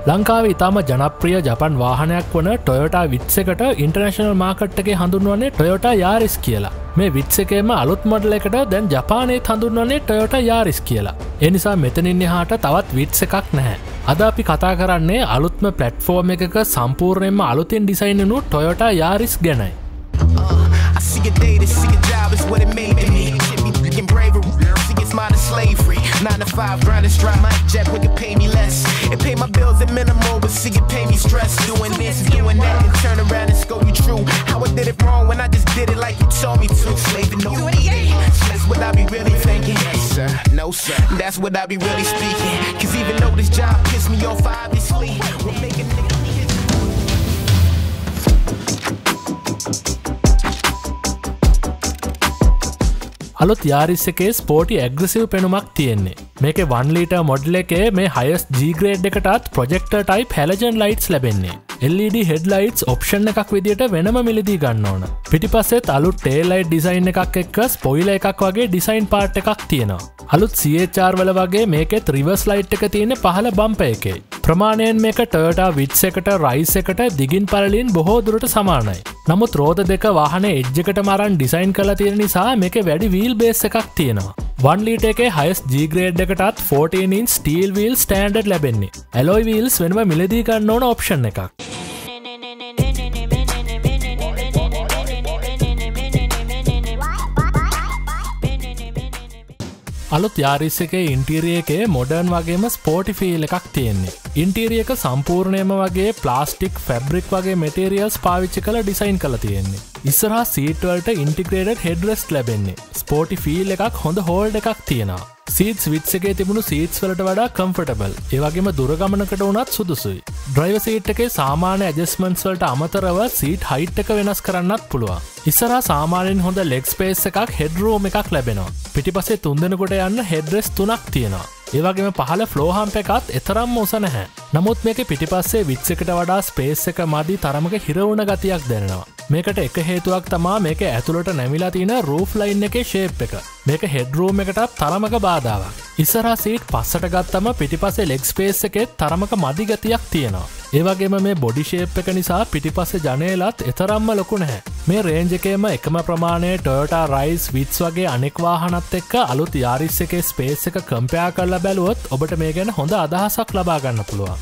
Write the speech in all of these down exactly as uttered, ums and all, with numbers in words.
ලංකාවේ ඉතාම ජනප්‍රිය ජපන් වාහනයක් වන Toyota Vitz එකට ඉන්ටර්නැෂනල් මාකට් එකේ හඳුන්වන්නේ Toyota Yaris කියලා. මේ Vitz එකේම අලුත් මොඩල් එකට දැන් ජපානයේත් හඳුන්වන්නේ Toyota Yaris කියලා. ඒ නිසා මෙතනින් එහාට තවත් Vitz එකක් නැහැ. අද අපි කතා කරන්නේ අලුත්ම ප්ලැට්ෆෝම් එකක සම්පූර්ණයෙන්ම අලුතින් ඩිසයින් වුණු Toyota Yaris ගැනයි. I see a day to see a job is what it made to me. Shit me thinking bravery. See it's mine slavery. Nine to five, grind and stride my jet, we can pay me less. It pay my bills at minimal, but see it pay me stress. Doing this, doing that, and turn around and scold you true. How I did it wrong when I just did it like you told me to. Slaving no eating. That's what I be really thinking. Yes, sir. No, sir. That's what I be really speaking. Cause even though this job pissed me off, obviously, we'll make a nigga. අලුත් Yaris එකේ sporty aggressive පෙනුමක් තියෙන්නේ. මේකේ one liter model එකේ මේ highest G grade එකටත් projector type halogen lights ලැබෙන්නේ. L E D headlights option එකක් විදියට වෙනම මිලදී ගන්න ඕන. පිටිපස්සෙත් අලුත් tail light design එකක් එක්ක spoiler එකක් වගේ design part එකක් තියෙනවා. අලුත් C H R වල වගේ මේකෙත් reverse light එක තියෙන්නේ පහළ බම්පර් එකේ. ප්‍රමාණයෙන් මේක Toyota Vitz එකට Rise එකට දිගින් පළලින් බොහෝ දුරට සමානයි. නමුත් රෝද දෙක වාහනේ එජ් එකට මරන් ඩිසයින් කරලා තියෙන නිසා මේකේ වැඩි wheel base එකක් තියෙනවා. one liter එකේ highest G grade එකටත් fourteen inch steel wheel standard ලැබෙන්නේ. alloy wheels වෙනම මිලදී ගන්න ඕන option එකක්. අලුත් Yaris එකේ ඉන්ටීරියර් එකේ මොඩර්න් වගේම ස්පෝටි ෆීල් එකක් තියෙන්නේ. ඉන්ටීරියර් එක සම්පූර්ණයෙන්ම වගේ ප්ලාස්ටික් ෆැබ්‍රික් වගේ මැටීරියල්ස් පාවිච්චි කරලා ඩිසයින් කරලා තියෙන්නේ. ඉස්සරහා සීට් වලට ඉන්ටිග්‍රේටඩ් හෙඩ්රෙස්ට් ලැබෙන්නේ. ස්පෝටි ෆීල් එකක් හොඳ හෝල්ඩ් එකක් තියෙනවා. සීට්ස් Vitz එකේ තිබුණු සීට්ස් වලට වඩා කම්ෆර්ටබල්. ඒ වගේම දුර ගමනකට වුණත් සුදුසුයි. ඩ්‍රයිවර් සීට් එකේ සාමාන්‍ය ඇඩ්ජස්ට්මන්ට්ස් වලට අමතරව සීට් හයිට් එක වෙනස් කරන්නත් පුළුවන්. ඉස්සරහා සාමාන්‍යයෙන් හොඳ ලෙග් ස්පේස් එකක් හෙඩ් රූම් එකක් ලැබෙනවා. පිටිපස්සේ තුන් දෙනෙකුට යන්න හෙඩ්රෙස්ට් තුනක් තියෙනවා. ඒ වගේම පහළ ෆ්ලෝ හම්ප් එකත් එතරම්ම උස නැහැ. නමුත් මේකේ පිටිපස්සේ Vitz එකට වඩා ස්පේස් එක මදි තරමක හිර වුණ ගතියක් දැනෙනවා. මේකට එක හේතුවක් තමා මේක ඇතුළට නැමිලා තියෙන රූෆ් ලයින් එකේ ෂේප් එක. මේක හෙඩ් රූම් එකටත් තරමක බාධාවක්. ඉස්සරහා සීට් පස්සට ගත්තම පිටිපස්සේ ලෙග් ස්පේස් එකේ තරමක මදි ගතියක් තියෙනවා. ඒ වගේම මේ බොඩි ෂේප් එක නිසා පිටිපස්සේ ජනේලත් එතරම්ම ලොකු නැහැ. මේ රේන්ජ් එකේම එකම ප්‍රමාණයේ Toyota Rise Vitz වගේ අනෙක් වාහනත් එක්ක අලුත් Yaris එකේ ස්පේස් එක කම්පෙයාර් කරලා බැලුවොත් ඔබට මේ ගැන හොඳ අදහසක් ලබා ගන්න පුළුවන්.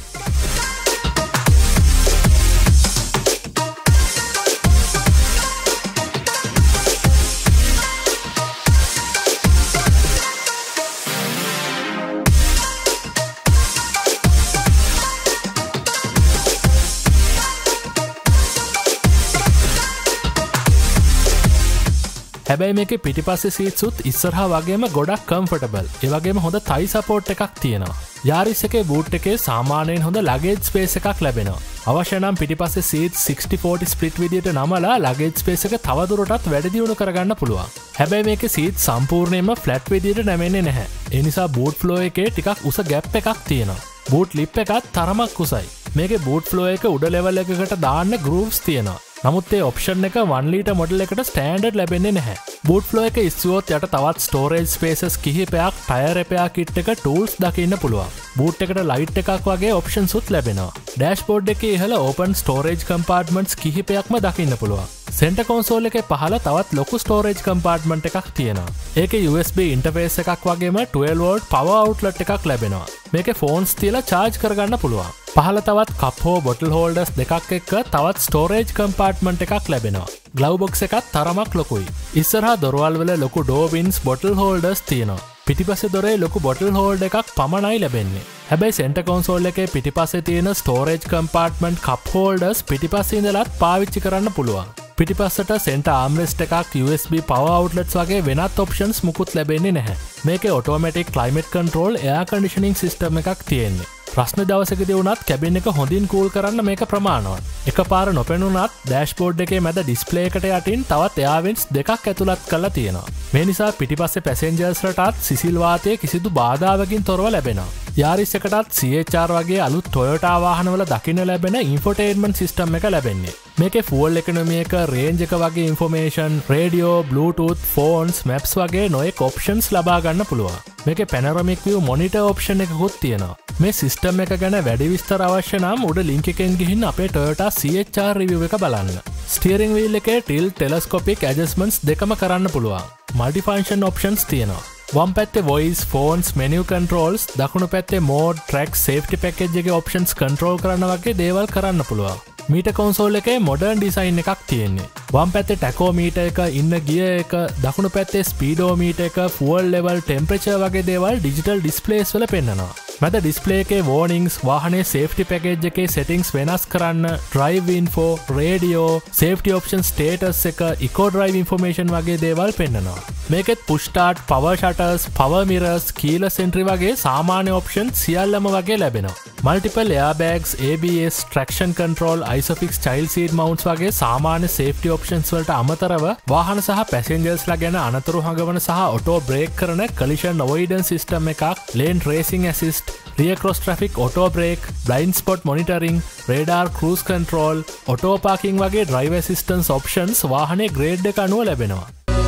හැබැයි මේකේ පිටිපස්සේ සීට්සුත් ඉස්සරහා වගේම ගොඩක් කම්ෆර්ටබල්. ඒ වගේම හොඳ thigh support එකක් තියෙනවා. Yaris එකේ boot එකේ සාමාන්‍යයෙන් හොඳ luggage space එකක් ලැබෙනවා. අවශ්‍ය නම් පිටිපස්සේ seats sixty forty split විදියට නමලා luggage space එක තවදුරටත් වැඩි දියුණු කරගන්න පුළුවන්. හැබැයි මේකේ seats සම්පූර්ණයෙන්ම flat විදියට නැමෙන්නේ නැහැ. ඒ නිසා boot floor එකේ ටිකක් උස gap එකක් තියෙනවා. boot lip එකත් තරමක් උසයි. මේකේ boot floor එක උඩ level එකකට දාන්න grooves තියෙනවා. නමුත් ඒ ඔප්ෂන් එක one liter මොඩල් එකට ස්ටෑන්ඩඩ් ලැබෙන්නේ නැහැ. boot floor එක ඉස්සුවොත් යට තවත් storage spaces කිහිපයක්, tire repair kit එක tools දකින්න පුළුවන්. boot එකට light එකක් වගේ options උත් ලැබෙනවා. dashboard එකේ ඉහළ open storage compartments කිහිපයක්ම දකින්න පුළුවන්. center console එකේ පහළ තවත් ලොකු storage compartment එකක් තියෙනවා. ඒකේ U S B interface එකක් වගේම twelve volt power outlet එකක් ලැබෙනවා. මේකේ phones තියලා charge කරගන්න පුළුවන්. පහළ තවත් cup හෝ bottle holders දෙකක් එක්ක තවත් storage compartment එකක් ලැබෙනවා. glove box එකත් තරමක් ලොකුයි. ඉස්සරහා දොරවල් වල ලොකු door bins bottle holders තියෙනවා. පිටිපස්සේ දොරේ ලොකු bottle holder එකක් පමණයි ලැබෙන්නේ. හැබැයි center console එකේ පිටිපස්සේ තියෙන storage compartment cup holders පිටිපස්සේ ඉඳලත් පාවිච්චි කරන්න පුළුවන්. පිටිපස්සට center armrest එකක්, U S B power outlets වගේ වෙනත් options මුකුත් ලැබෙන්නේ නැහැ. මේකේ automatic climate control air conditioning system එකක් තියෙන්නේ. ප්‍රශ්න දවසකදී වුණත් කැබින් එක හොඳින් කූල් කරන්න මේක ප්‍රමාණවත්. එකපාර නොපෙනුනත් ඩෑෂ්බෝඩ් එකේ මැද ඩිස්ප්ලේ එකට යටින් තවත් එයාර් වෙන්ට්ස් දෙකක් ඇතුළත් කරලා තියෙනවා. මේ නිසා පිටිපස්සේ පැසෙන්ජර්ස්ලටත් සිසිල් වාතය කිසිදු බාධාවකින් තොරව ලැබෙනවා. Yaris එකටත් C H R වගේ අලුත් Toyota වාහනවල දකින්න ලැබෙන infotainment system එක ලැබෙන්නේ. මේකේ fuel economy එක, range එක වගේ information, radio, bluetooth, phones, maps වගේ නොයෙක් options ලබා ගන්න පුළුවන්. මේකේ panoramic view monitor option එකකුත් තියෙනවා. මේ සිස්ටම් එක ගැන වැඩි විස්තර අවශ්‍ය නම් උඩ ලින්ක් එකෙන් ගිහින් අපේ Toyota C H R review එක බලන්න. ස්ටියරිං වීල් එකේ tilt telescopic adjustments දෙකම කරන්න පුළුවන්. multifunction options තියෙනවා. වම් පැත්තේ voice, phones, menu controls, දකුණු පැත්තේ mode, track, safety package එකේ options control කරන්න වගේ දේවල් කරන්න පුළුවන්. මීටර් කන්සෝල් එකේ මොඩර්න් ඩිසයින් එකක් තියෙන්නේ. වම් පැත්තේ ටැකෝමීටර් එක, ඉන්න ගියර් එක, දකුණු පැත්තේ ස්පීඩෝමීටර් එක, ෆුවල් ලෙවල්, ටෙම්පරේචර් වගේ දේවල් ඩිජිටල් ඩිස්ප්ලේස් වල පෙන්නනවා. මැද ඩිස්ප්ලේ එකේ warnings, වාහනේ සේෆ්ටි පැකේජ් එකේ settings වෙනස් කරන්න, drive info, radio, safety option status එක, eco drive information වගේ දේවල් පෙන්නනවා. මේකෙත් push start, power shutters, power mirrors, keyless entry වගේ සාමාන්‍ය options සියල්ලම වගේ ලැබෙනවා. multiple airbags, A B S, traction control, isofix child seat mounts වගේ සාමාන්‍ය safety options වලට අමතරව වාහන සහ passengers ලා ගැන අනතුරු හඟවන සහ auto brake කරන collision avoidance system එකක්, lane tracing assist, rear cross traffic auto brake, blind spot monitoring, radar cruise control, auto parking වගේ driver assistance options වාහනේ grade එක අනුව ලැබෙනවා.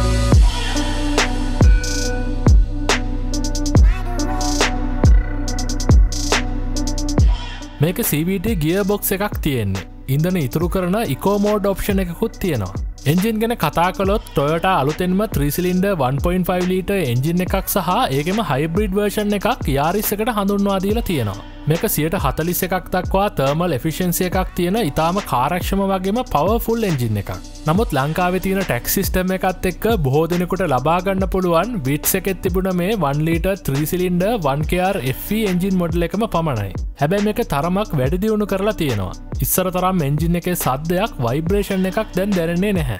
මේක C V T gearbox එකක් තියෙන්නේ. ඉන්ධන ඉතුරු කරන eco mode option එකකුත් තියෙනවා. එන්ජින් ගැන කතා කළොත් Toyota අලුතෙන්ම three cylinder one point five litre engine එකක් සහ ඒකෙම hybrid version එකක් Yaris එකට හඳුන්වා දීලා තියෙනවා. මේක one forty එකක් දක්වා thermal efficiency එකක් තියෙන ඉතාම කාර්යක්ෂම වගේම powerful එන්ජින් එකක්. නමුත් ලංකාවේ තියෙන tax system එකත් එක්ක බොහෝ දෙනෙකුට ලබා ගන්න පුළුවන් Vitz එකෙත් තිබුණ මේ one litre three cylinder one K R F E engine model එකම පමණයි. හැබැයි මේක තරමක් වැඩි දියුණු කරලා තියෙනවා. ඉස්සර තරම් එන්ජින් එකේ සද්දයක් vibration එකක් දැන් දැනෙන්නේ නැහැ.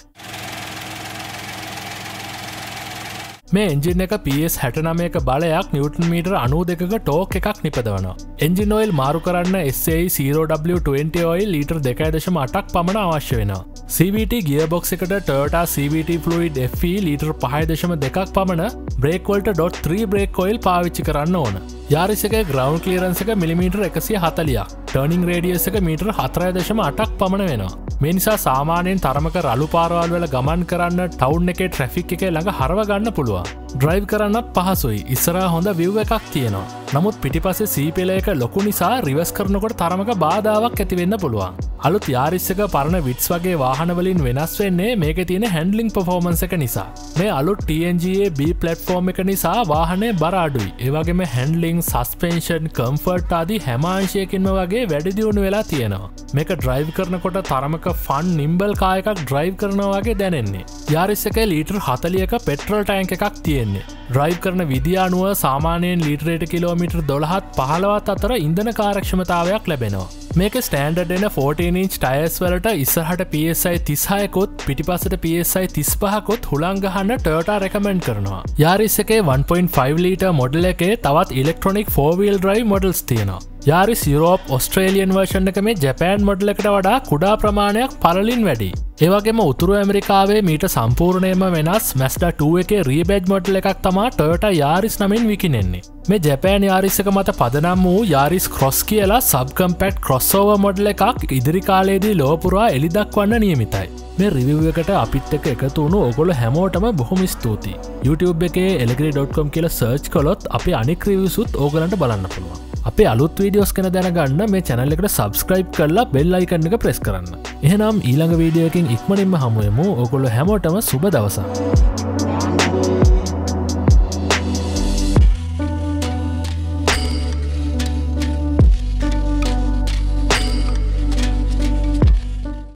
මේ එන්ජින් එක P S sixty-nine එක බලයක් නිව්ටන් මීටර ninety-two ක ටෝක් එකක් නිපදවනවා. එන්ජින් ඔයිල් මාරු කරන්න S A E zero W twenty oil litre two point eight ක් පමණ අවශ්‍ය වෙනවා. C V T gearbox එකට Toyota C V T fluid F E litre five point two ක් පමණ, brake වලට dot three brake oil පාවිච්චි කරන්න ඕන. Yaris එකේ ground clearance එක මිලිමීටර් one forty ක්, turning radius එක මීටර් four point eight ක් පමණ වෙනවා. මේ නිසා සාමාන්‍යයෙන් තරමක රළු පාරවල් වල ගමන් කරන්න, ටවුන් එකේ ට්‍රැෆික් එකේ ළඟ හරව ගන්න පුළුවන්. ඩ්‍රයිව් කරන්නත් පහසුයි. ඉස්සරහා හොඳ view එකක් තියෙනවා. නමුත් පිටිපස්සේ C පෙළ එක ලොකු නිසා රිවර්ස් කරනකොට තරමක බාධාවක් ඇති වෙන්න පුළුවන්. අලුත් Yaris එක පරණ Vitz වගේ වාහන වලින් වෙනස් වෙන්නේ මේකේ තියෙන handling performance එක නිසා. මේ අලුත් T N G A B platform එක නිසා වාහනේ බර අඩුයි. ඒ වගේම handling, suspension, comfort ආදී හැම අංශයකින්ම වගේ වැඩි දියුණු වෙලා තියෙනවා. මේක drive කරනකොට තරමක fun, nimble car එකක් drive කරනවා වගේ දැනෙන්නේ. Yaris එකේ ලීටර් forty ක petrol tank එකක් තියෙන්නේ. drive කරන විදිය අනුව සාමාන්‍යයෙන් ලීටරයට කිලෝමීටර් twelve fifteen අතර ඉන්ධන කාර්යක්ෂමතාවයක් ලැබෙනවා. මේක ස්ටෑන්ඩඩ් එන fourteen inch tyres වලට ඉස්සරහට P S I thirty-six කුත් පිටිපස්සට P S I thirty-five කුත් හුලං ගහන්න Toyota recommend කරනවා. Yaris එකේ one point five litre model එකේ තවත් electronic four wheel drive models තියෙනවා. Yaris Europe Australian version එක මේ Japan මොඩල් එකට වඩා කුඩා ප්‍රමාණයක් පළලින් වැඩි. ඒ වගේම උතුරු ඇමරිකාවේ මීට සම්පූර්ණයෙන්ම වෙනස් Mazda two එකේ rebadge මොඩල් එකක් තමයි Toyota Yaris නමින් විකිණෙන්නේ. මේ Japan Yaris එක මත පදනම් වූ Yaris Cross කියලා subcompact crossover මොඩල් එකක් ඉදිරි කාලයේදී ලොව පුරා එළි දක්වන්න නියමිතයි. මේ රිවිව් එකට අපිත් එක්ක එකතු වුණු ඔයගොල්ලෝ හැමෝටම බොහොම ස්තුතියි. YouTube එකේ elegri dot com කියලා search කළොත් අපේ අනික් රිවිව්ස් උත් ඕගලන්ට බලන්න පුළුවන්. අපේ අලුත් වීඩියෝස් ගැන දැනගන්න මේ channel එකට subscribe කරලා bell icon එක press කරන්න. එහෙනම් ඊළඟ වීඩියෝ එකකින් ඉක්මනින්ම හමු වෙමු. ඔයගොල්ලෝ හැමෝටම සුබ දවසක්.